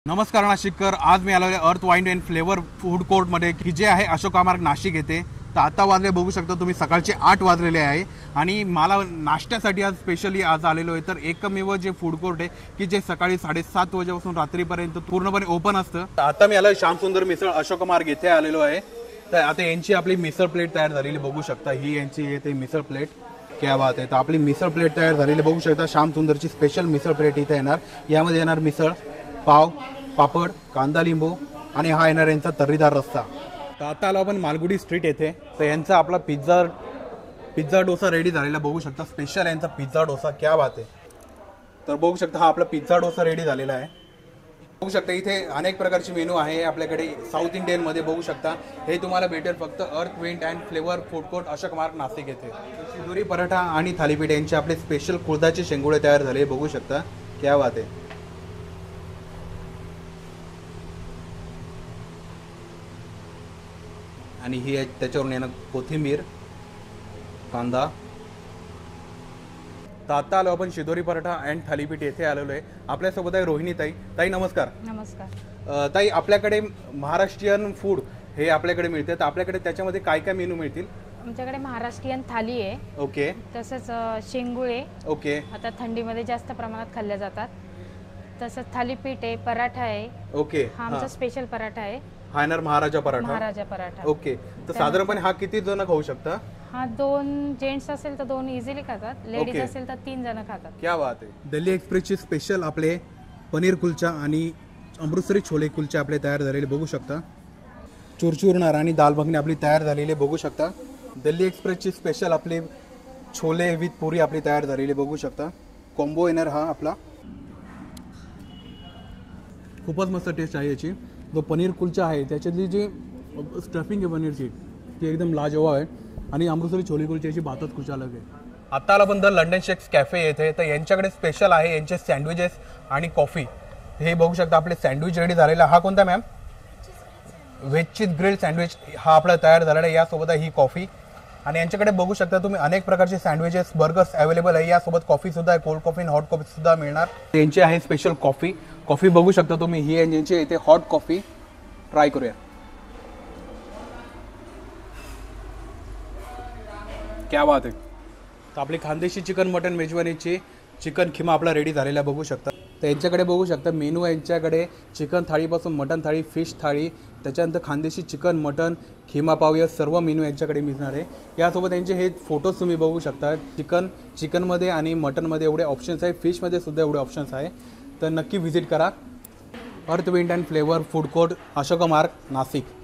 नमस्कार नाशिककर, आज मी आलो आहे earth wind and flavour food कोर्टमध्ये की जे आहे अशोका मार्ग नाशिक येथे. तर आता वाजले बघू शकता तुम्ही, सकाळचे 8 वाजलेले आहे आणि मला नाश्त्यासाठी आज स्पेशली आज आलेलो आहे. तर एकमेव जे फूड कोर्ट आहे की जे सकाळी 7:30 वाजेपासून रात्रीपर्यंत पूर्णपणे ओपन असतं. आता मी आलो श्यामसुंदर मिसळ अशोका मार्ग येथे आलेलो आहे. तर आता यांची आपली मिसळ प्लेट तयार झालेली बघू शकता. ही यांची येते मिसळ प्लेट. क्या बात आहे. तर आपली मिसळ प्लेट तयार झालेली बघू शकता. श्यामसुंदरची स्पेशल मिसळ प्लेट इथे येणार. यामध्ये येणार मिसळ, पाव, पापड, कांदा, लिंबू आणि हा येणार यांचा तर्रीदार रस्सा. तर आता आलो आपण मालगुडी स्ट्रीट येथे. तर यांचा आपला पिझ्झा डोसा रेडी झालेला बघू शकता. स्पेशल यांचा पिझ्झा डोसा. क्या बात आहे. तर बघू शकता हा आपला पिझ्झा डोसा रेडी झालेला आहे. बघू शकता इथे अनेक प्रकारचे मेनू आहे आपल्याकडे. साऊथ इंडियन मध्ये बघू शकता. हे तुम्हाला भेटेल फक्त earth wind and flavour food court Ashok Marg Nashik येथे. शिदोरी पराठा आणि थालीपीठ यांचे आपले स्पेशल कुळदाचे शेंगुळे तयार झाले बघू शकता. क्या बात आहे. आणि ही त्याच्यावरून येणं कोथिंबीर, कांदा. तर आता आलो आपण शिदोरी पराठा अँड थालीपीठ येथे आलेलो आहे. आपल्यासोबत आहे रोहिणी ताई. ताई नमस्कार. नमस्कार. ताई, आपल्याकडे महाराष्ट्रीयन फूड हे आपल्याकडे मिळते. तर आपल्याकडे त्याच्यामध्ये काय काय मेनू मिळतील? आमच्याकडे महाराष्ट्रीयन थाली आहे. ओके. तसंच शेंगुळे. ओके. आता थंडीमध्ये जास्त प्रमाणात खाल्ल्या जातात. तसंच थालीपीठ आहे, पराठा आहे. ओके. हा आमचा स्पेशल पराठा आहे. हा येणार महाराजा पराठा. ओके. तर साधारणपणे हा किती जण खाऊ शकता? हा 2 जेंट्स असेल तर 2 इझिली खातात. लेडीज असेल तर 3 जण खातात. क्या बात आहे. दिल्ली एक्सप्रेसची स्पेशल आपले पनीर कुलचा आणि अमृतसरी छोले कुलचे आपले तयार झालेले बघू शकता. चुरचुरणार आणि दाल भगणी आपली तयार झालेली बघू शकता. दिल्ली एक्सप्रेसची स्पेशल आपले छोले विथ पुरी आपली तयार झालेली बघू शकता. कॉम्बो येणार हा आपला. खूपच मस्त टेस्ट आहे याची. जो पनीर कुलचा आहे त्याच्यातली जी स्टफिंग आहे पनीरची ती एकदम लाजवाब आहे. आणि अमृतसरी छोले कुलच्याची बातच कुछ अलग आहे. आता आला पण द लंडन शेक्स कॅफे येथे. तर यांच्याकडे स्पेशल आहे यांचे सँडविचेस आणि कॉफी. हे बघू शकता आपले सँडविच रेडी झालेला. हा कोणता ma'am? Veg cheese grilled sandwich हा आपला तयार झालेला आहे. यासोबत आहे ही कॉफी. आणि यांच्याकडे बघू शकता तुम्ही अनेक प्रकारचे सँडविचेस, बर्गर्स अवेलेबल आहे. यासोबत कॉफी सुद्धा आहे. कोल्ड कॉफी आणि हॉट कॉफी सुद्धा मिळणार. यांची आहे स्पेशल कॉफी बघू शकता तुम्ही. ही यांची इथे हॉट कॉफी ट्राय करूया. क्या बात आहे. तर आपली खानदेशी चिकन मटन मेजवानीची चिकन खिमा आपला रेडी झालेला बघू शकता. तर यांच्याकडे बघू शकता मेनू आहे. यांच्याकडे चिकन थाळीपासून मटन थाळी, फिश थाळी, त्याच्यानंतर खानदेशी चिकन, मटन, खिमा पाव या सर्व मेनू यांच्याकडे मिळणार आहे. यासोबत यांचे हे फोटोज तुम्ही बघू शकता. चिकनमध्ये आणि मटनमध्ये एवढे ऑप्शन्स आहे. फिशमध्ये सुद्धा एवढे ऑप्शन्स आहे. तर नक्की व्हिजिट करा earth wind and flavour food court Ashoka Marg Nashik.